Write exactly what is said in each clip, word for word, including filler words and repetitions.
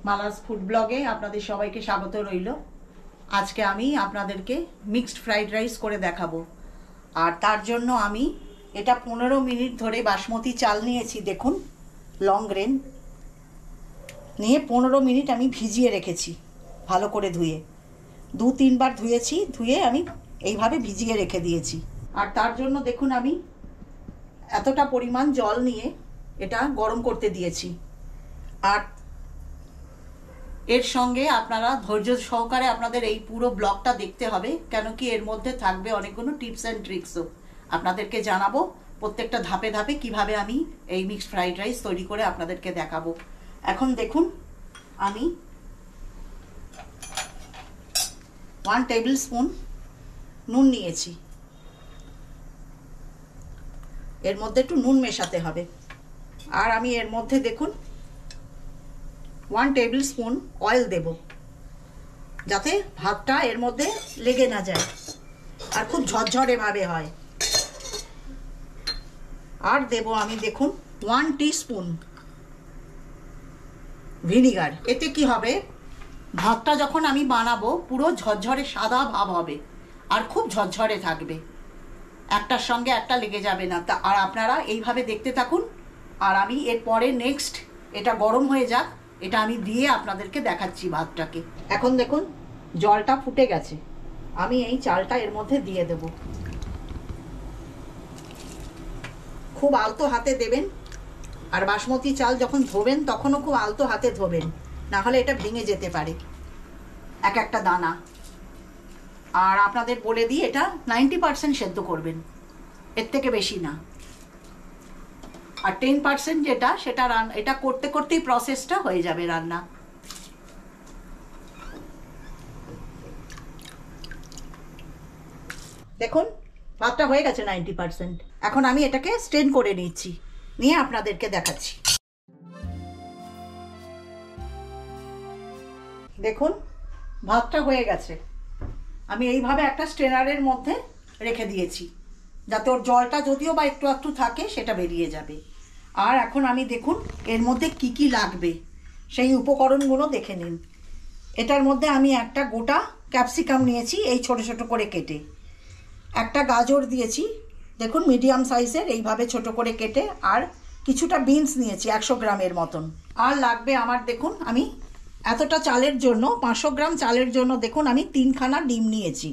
Mala's food ব্লগে আপনাদের সবাইকে স্বাগত রইল। আজকে আমি আপনাদেরকে মিক্সড ফ্রাইড রাইস করে দেখাবো। আর তার জন্য আমি এটা পনেরো মিনিট ধরে বাসমতি চাল নিয়েছি, দেখুন লং গ্রেন নিয়ে পনেরো মিনিট আমি ভিজিয়ে রেখেছি ভালো করে ধুয়ে, দু তিনবার ধুয়েছি, ধুয়ে আমি এইভাবে ভিজিয়ে রেখে দিয়েছি। আর তার জন্য দেখুন আমি এতটা পরিমাণ জল নিয়ে এটা গরম করতে দিয়েছি। আর এর সঙ্গে আপনারা ধৈর্য সহকারে আপনাদের এই পুরো ব্লগটা দেখতে হবে, কেন কি এর মধ্যে থাকবে অনেকগুলো টিপস অ্যান্ড ট্রিক্সও। আপনাদেরকে জানাবো প্রত্যেকটা ধাপে ধাপে কিভাবে আমি এই মিক্সড ফ্রাইড রাইস তৈরি করে আপনাদেরকে দেখাবো। এখন দেখুন আমি ওয়ান টেবিল স্পুন নুন নিয়েছি, এর মধ্যে একটু নুন মেশাতে হবে। আর আমি এর মধ্যে দেখুন ওয়ান টেবিল স্পুন অয়েল দেব, যাতে ভাতটা এর মধ্যে লেগে না যায় আর খুব ঝরঝরে ভাবে হয়। আর দেব আমি দেখুন ওয়ান টিস্পুন ভিনিগার। এতে কি হবে, ভাতটা যখন আমি বানাবো পুরো ঝরঝরে সাদা ভাব হবে আর খুব ঝরঝরে থাকবে, একটার সঙ্গে একটা লেগে যাবে না। তা আর আপনারা এইভাবে দেখতে থাকুন। আর আমি এরপরে নেক্সট এটা গরম হয়ে যাক, এটা আমি দিয়ে আপনাদেরকে দেখাচ্ছি ভাতটাকে। এখন দেখুন জলটা ফুটে গেছে, আমি এই চালটা এর মধ্যে দিয়ে দেব। খুব আলতো হাতে দেবেন, আর বাসমতি চাল যখন ধোবেন তখনও খুব আলতো হাতে ধোবেন, না হলে এটা ভেঙে যেতে পারে এক একটা দানা। আর আপনাদের বলে দিই এটা নাইনটি পার্সেন্ট সেদ্ধ করবেন, এর থেকে বেশি না। আর টেন পার্সেন্ট যেটা সেটা রান এটা করতে করতেই প্রসেসটা হয়ে যাবে রান্না। দেখুন ভাতটা হয়ে গেছে নাইনটি পার্সেন্ট। এখন আমি এটাকে স্ট্রেন করে নিচ্ছি, নিয়ে আপনাদেরকে দেখাচ্ছি। দেখুন ভাতটা হয়ে গেছে, আমি এইভাবে একটা স্ট্রেনারের মধ্যে রেখে দিয়েছি, যাতে ওর জলটা যদিও বা একটু একটু থাকে সেটা বেরিয়ে যাবে। আর এখন আমি দেখুন এর মধ্যে কি কি লাগবে সেই উপকরণগুলো দেখে নিন। এটার মধ্যে আমি একটা গোটা ক্যাপসিকাম নিয়েছি এই ছোট ছোট করে কেটে, একটা গাজর দিয়েছি দেখুন মিডিয়াম সাইজের এইভাবে ছোট করে কেটে, আর কিছুটা বিনস নিয়েছি একশো গ্রামের মতন। আর লাগবে আমার দেখুন আমি এতটা চালের জন্য পাঁচশো গ্রাম চালের জন্য দেখুন আমি তিনখানা ডিম নিয়েছি।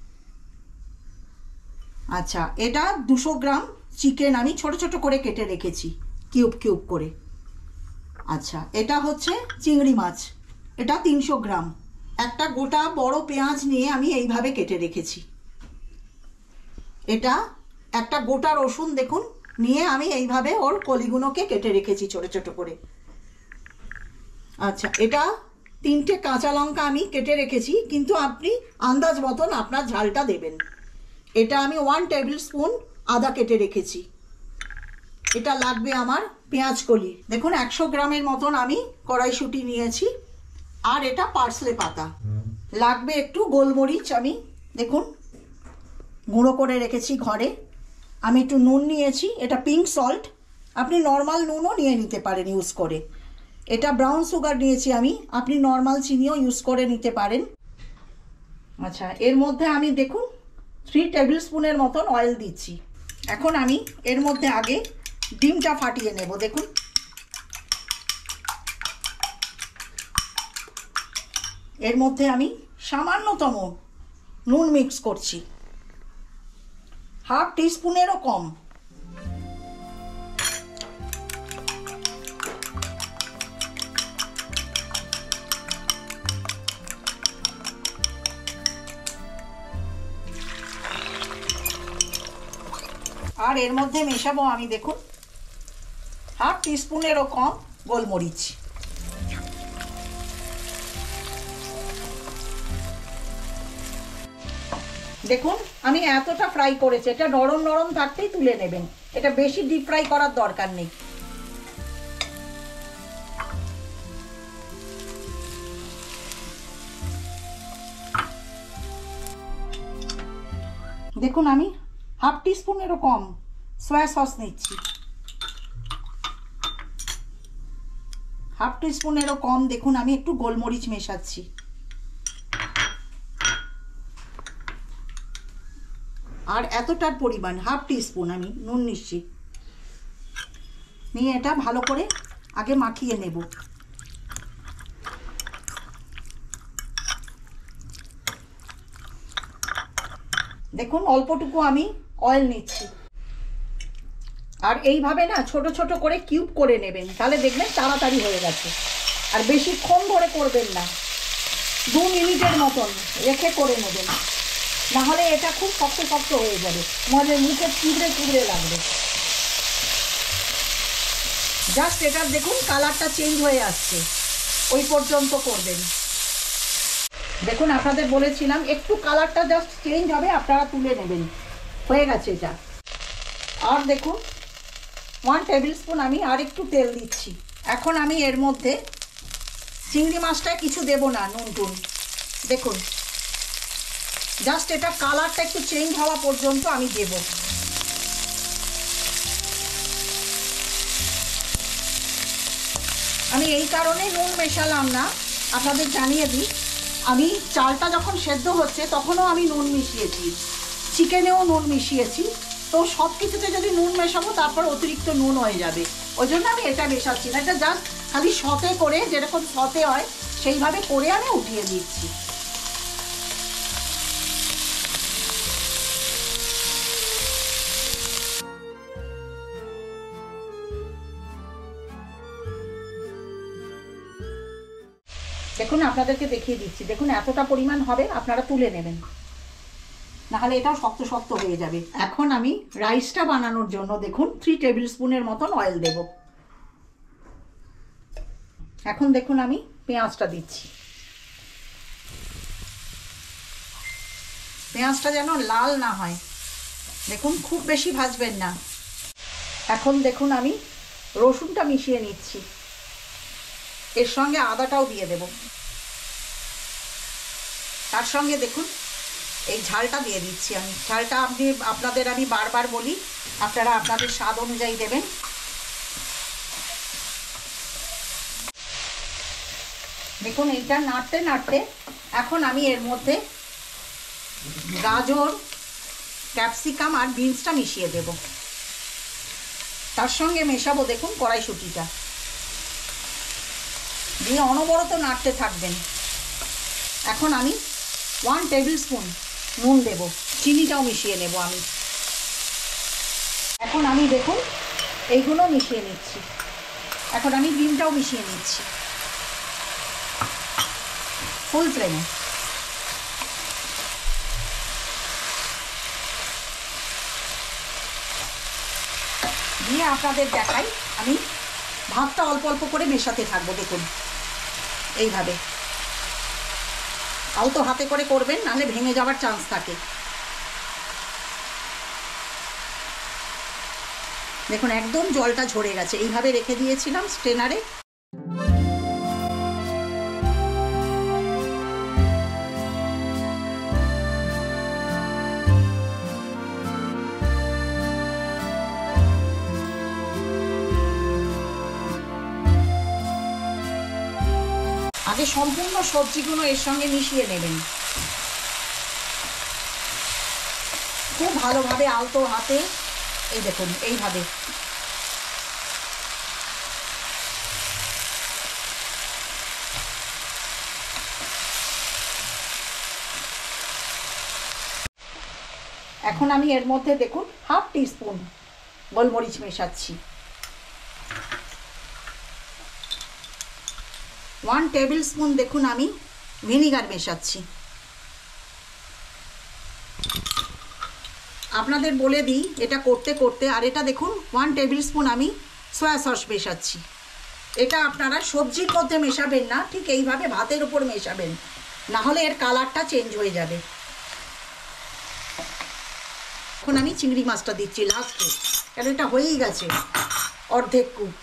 আচ্ছা, এটা দুশো গ্রাম চিকেন আমি ছোট ছোট করে কেটে রেখেছি কিউব কিউব করে। আচ্ছা, এটা হচ্ছে চিংড়ি মাছ, এটা তিনশো গ্রাম। একটা গোটা বড় পেঁয়াজ নিয়ে আমি এইভাবে কেটে রেখেছি। এটা একটা গোটা রসুন দেখুন নিয়ে আমি এইভাবে ওর কলিগুলোকে কেটে রেখেছি ছোট ছোট করে। আচ্ছা, এটা তিনটে কাঁচা লঙ্কা আমি কেটে রেখেছি, কিন্তু আপনি আন্দাজ মতন আপনার ঝালটা দেবেন। এটা আমি ওয়ান টেবিল স্পুন আদা কেটে রেখেছি। এটা লাগবে আমার পেঁয়াজ কলি, দেখুন একশো গ্রামের মতন আমি কড়াইশুঁটি নিয়েছি। আর এটা পার্সলে পাতা লাগবে, একটু গোলমরিচ আমি দেখুন গুঁড়ো করে রেখেছি ঘরে। আমি একটু নুন নিয়েছি, এটা পিঙ্ক সল্ট, আপনি নর্মাল নুনও নিয়ে নিতে পারেন ইউজ করে। এটা ব্রাউন সুগার নিয়েছি আমি, আপনি নর্মাল চিনিও ইউজ করে নিতে পারেন। আচ্ছা, এর মধ্যে আমি দেখুন থ্রি টেবিল স্পুনের মতন অয়েল দিচ্ছি। এখন আমি এর মধ্যে আগে ডিমটা ফাটিয়ে নেব। দেখুন এর মধ্যে আমি সামান্যতম নুন মিক্স করছি, হাফ টিস্পুনেরও কম। আর এর মধ্যে মেশাবো আমি দেখুন হাফ টিস্পুনেরও কম গোলমরিচ। দেখুন আমি এতটা ফ্রাই করেছি, এটা নরম নরম থাকতেই তুলে নেবেন, এটা বেশি ডিপ ফ্রাই করার দরকার নেই। দেখুন আমি হাফ টিস্পুনেরও কম সয়া সস নিচ্ছি, হাফ টিস্পুনেরও কম দেখুন আমি একটু গোলমরিচ মেশাচ্ছি। আর এতটার পরিমাণ হাফ টিস্পুন আমি নুন নিচ্ছি, নিয়ে এটা ভালো করে আগে মাখিয়ে নেব। দেখুন অল্পটুকু আমি অয়েল নিচ্ছি। আর এইভাবে না ছোট ছোট করে কিউব করে নেবেন, তাহলে দেখবেন তাড়াতাড়ি হয়ে গেছে। আর বেশিক্ষণ ধরে করবেন না, দু মিনিটের মতন রেখে করে নেবেন, নাহলে এটা খুব শক্ত শক্ত হয়ে যাবে, মানে মুখে চিবড়ে চিবড়ে লাগবে। জাস্ট এটার দেখুন কালারটা চেঞ্জ হয়ে আসছে, ওই পর্যন্ত করবেন। দেখুন আপনাদের বলেছিলাম একটু কালারটা জাস্ট চেঞ্জ হবে, আপনারা তুলে নেবেন। হয়ে গেছে এটা। আর দেখুন ওয়ান টেবিল স্পুন আমি আর একটু তেল দিচ্ছি। এখন আমি এর মধ্যে চিংড়ি মাছটায় কিছু দেব না, নুন টুন। দেখুন জাস্ট এটা কালারটা একটু চেঞ্জ হওয়া পর্যন্ত আমি দেব। আমি এই কারণে নুন মেশালাম না, আপনাদের জানিয়ে দিই, আমি চালটা যখন সেদ্ধ হচ্ছে তখনও আমি নুন মিশিয়েছি, চিকেনেও নুন মিশিয়েছি। তো সব কিছুতে যদি নুন মেশাবো তারপর অতিরিক্ত নুন হয়ে যাবে, ওই জন্য আমি এটা মেশাচ্ছি না। এটা জাস্ট খালি সতে করে, যেরকম সতে হয় সেইভাবে করে আমি উঠিয়ে দিচ্ছি। দেখুন আপনাদেরকে দেখিয়ে দিচ্ছি, দেখুন এতটা পরিমাণ হবে, আপনারা তুলে নেবেন, নাহলে এটাও শক্ত শক্ত হয়ে যাবে। এখন আমি রাইসটা বানানোর জন্য দেখুন থ্রি টেবিল স্পুনের মতন অয়েল দেব। এখন দেখুন আমি পেঁয়াজটা দিচ্ছি। পেঁয়াজটা যেন লাল না হয়, দেখুন খুব বেশি ভাজবেন না। এখন দেখুন আমি রসুনটা মিশিয়ে নিচ্ছি, এর সঙ্গে আদাটাও দিয়ে দেব। তার সঙ্গে দেখুন এই ঝালটা দিয়ে দিচ্ছি আমি। ঝালটা আপনি আপনাদের আমি বারবার বলি, আপনারা আপনাদের স্বাদ অনুযায়ী দেবেন। দেখুন এইটা নাড়তে নাড়তে এখন আমি এর মধ্যে গাজর, ক্যাপসিকাম আর বিনসটা মিশিয়ে দেব। তার সঙ্গে মেশাবো দেখুন কড়াইশুঁটিটা, দিয়ে অনবরত নাড়তে থাকবেন। এখন আমি ওয়ান টেবিল স্পুন নুন দেব, চিনিটাও মিশিয়ে নেব আমি। এখন আমি দেখুন এইগুলো মিশিয়ে নিচ্ছি। এখন আমি ডিমটাও মিশিয়ে নিচ্ছি ফুল ফ্লেমে। দিয়ে আপনাদের দেখাই, আমি ভাতটা অল্প অল্প করে মেশাতে থাকবো। দেখুন এইভাবে আলতো হাতে করে করবেন, নাহলে ভেঙে যাওয়ার চান্স থাকে। দেখুন একদম জলটা ঝরে গেছে, এইভাবে রেখে দিয়েছিলাম স্ট্রেনারে। আগে সম্পূর্ণ সবজিগুলো এর সঙ্গে মিশিয়ে নেবেন, খুব ভালোভাবে আলতো হাতে। এই দেখুন এইভাবে। এখন আমি এর মধ্যে দেখুন হাফ টিস্পুন গোলমরিচ মেশাচ্ছি, ওয়ান টেবিল স্পুন দেখুন আমি ভিনিগার মেশাচ্ছি। আপনাদের বলে দিই এটা করতে করতে, আর এটা দেখুন ওয়ান টেবিল স্পুন আমি সয়া সস মেশাচ্ছি। এটা আপনারা সবজির মধ্যে মেশাবেন না, ঠিক এইভাবে ভাতের উপর মেশাবেন, না হলে এর কালারটা চেঞ্জ হয়ে যাবে। এখন আমি চিংড়ি মাছটা দিচ্ছি লাস্টে, কারণ এটা হয়েই গেছে অর্ধেক কুক।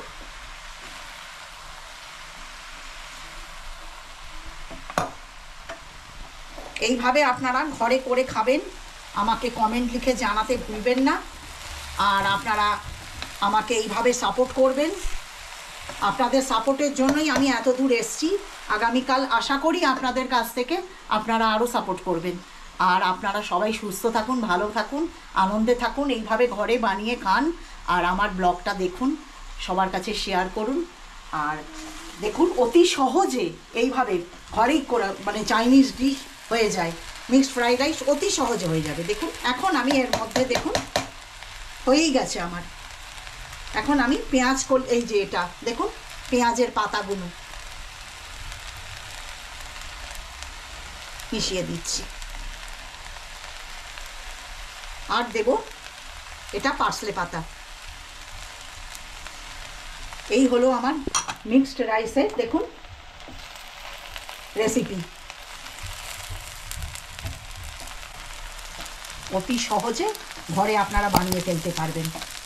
এইভাবে আপনারা ঘরে করে খাবেন, আমাকে কমেন্ট লিখে জানাতে ভুলবেন না। আর আপনারা আমাকে এইভাবে সাপোর্ট করবেন। আপনাদের সাপোর্টের জন্যই আমি এত দূর এসেছি। আগামীকাল আশা করি আপনাদের কাছ থেকে আপনারা আরও সাপোর্ট করবেন। আর আপনারা সবাই সুস্থ থাকুন, ভালো থাকুন, আনন্দে থাকুন, এইভাবে ঘরে বানিয়ে খান। আর আমার ব্লগটা দেখুন, সবার কাছে শেয়ার করুন। আর দেখুন অতি সহজে এইভাবে ঘরেই করা মানে চাইনিজ ডিশ হয়ে যায়। মিক্সড ফ্রাইড রাইস অতি সহজে হয়ে যাবে। দেখুন এখন আমি এর মধ্যে দেখুন হয়েই গেছে আমার। এখন আমি পেঁয়াজ কল এই যে এটা দেখুন পেঁয়াজের পাতাগুলো মিশিয়ে দিচ্ছি। আর দেব এটা পার্সলে পাতা। এই হলো আমার মিক্সড রাইসের দেখুন রেসিপি। অতি সহজে ঘরে আপনারা বানিয়ে ফেলতে পারবেন।